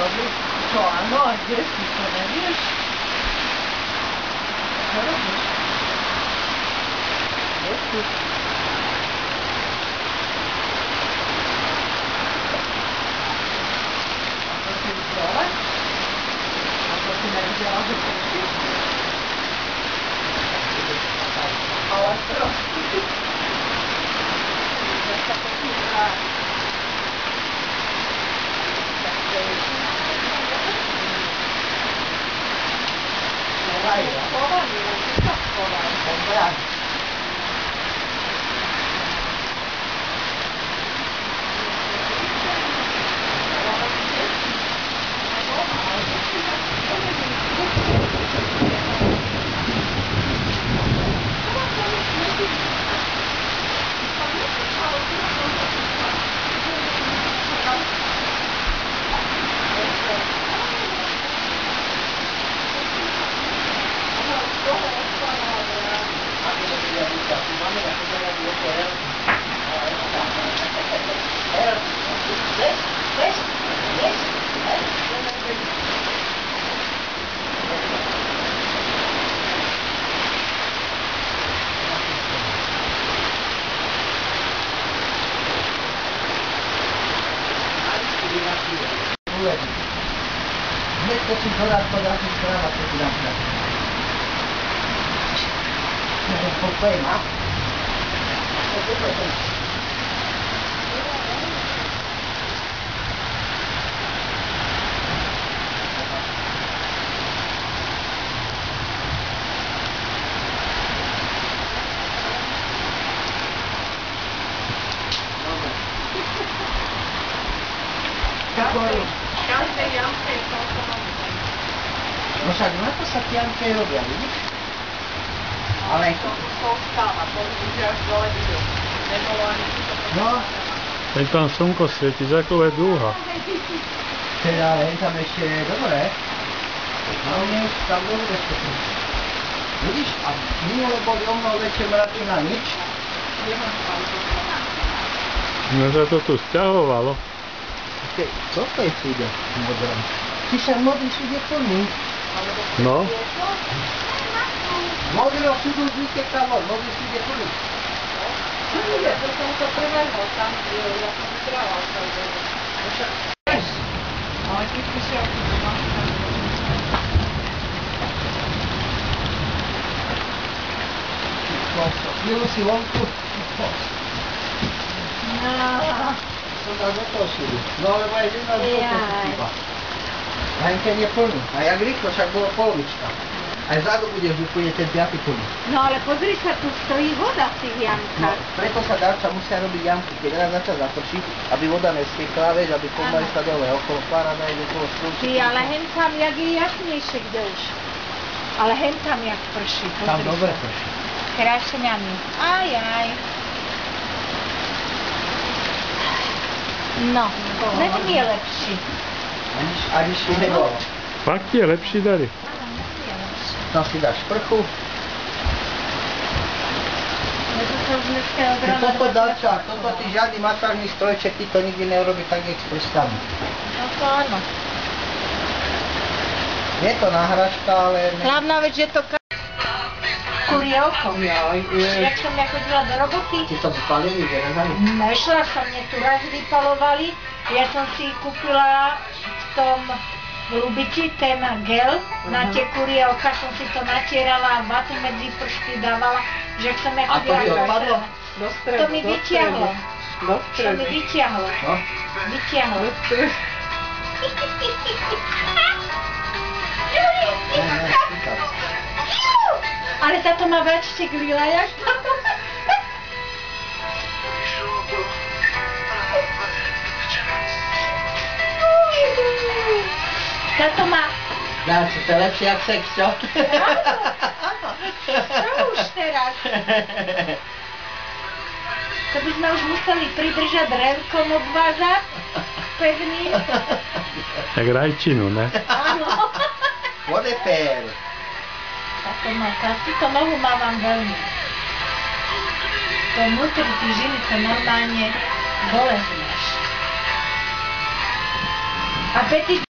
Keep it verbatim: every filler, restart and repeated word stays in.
robíš? Čo, áno, a kde si to nevieš? Čo robíš? Kde si? A to si už dole? A to si nevidela, že prší? Ale trošku. Ja sa počíva. Schovaj, ja. Schovaj, ja. Ty sa schovaj. Dobrá. Hneď točím dodať podľa správa, čo ti dám krát. Neviem, pokoj má. Každej jamke je toľko nový. No však na to sa tie jamke robia, vidíš? Ale... To stáva, to už až dole videl. Nebolo ani to. No. Veď tam slnko svieti, za akou je dúha. Teda, ale tam ešte je dobre. No nie, tam dobre ešte. Vidíš? A minule boli o mnoho väčšie mraky na nič. No sa to tu sťahovalo. Ke, co to je všude modré? Ty sa modrý všude plný. No. Modrý všude vyteká von, modrý všude plný. Všude, to som to preverhol tam, ja som vytrával sa uvedel. Ale keď si šiel, keď si máš tam. Chvíľu si vonku. No. Som dal do toho všude. No lebo aj jedna z toho chýba. Henken je plný. A jak rýchlo, však bolo polovička. Aj vzadu budeš úplne ten piaty plný. No ale pozri sa, tu stojí voda v tých No, jamkách. preto sa dáča musia robiť jamky, keď raz začal zapršiť, aby voda nestiekla, vieš, aby komba išla dole, okolo parada ide okolo strúčky. Ty, ale hen tam, jak je jasnejšie, kde už. Ale hen tam, jak prší, pozri Tam sa. dobre prší. Krášňami. Aj, aj. No, ten mi je lepší. Aniž, aniž si nebolo. Fakt je lepší dary. Áno, ten mi je lepší. Tam si dáš sprchu. Lebo to už dneska je od Ty rána toto dvadsať dáča, rokov. toto ty žiadny masážny strojček, ty to nikdy neurobí tak, jak s prstami. No to áno. Je to náhražka, ale... Ne... Hlavná vec, že to ka... kurie oko. Jaj, Jak som ja chodila do roboty, Ty to vypalili, vyrezali? nešla som, mne tu raz vypalovali, ja som si kúpila v tom Lubiči ten gel na tie kurie oka, som si to natierala a vatu medzi prsty dávala, že som ja A to chodila ti do odpadlo? Do stredu, To mi do vytiahlo. stredu. Do To mi stredu. vytiahlo. No. Vytiahlo. Do stredu. Ne, ne, týkal. Ale táto má väčšie grila, jak táto. Táto má... Dá, čo to je lepšie jak sex, čo? Áno. Čo už teraz? To by sme už museli pridržať revkom obvázať. Pevný. Jak rajčinu, ne? Áno. Vodepér. Táto má, túto nohu mávam veľmi. To vnútri tí žily to normálne bolesť máš. A Peti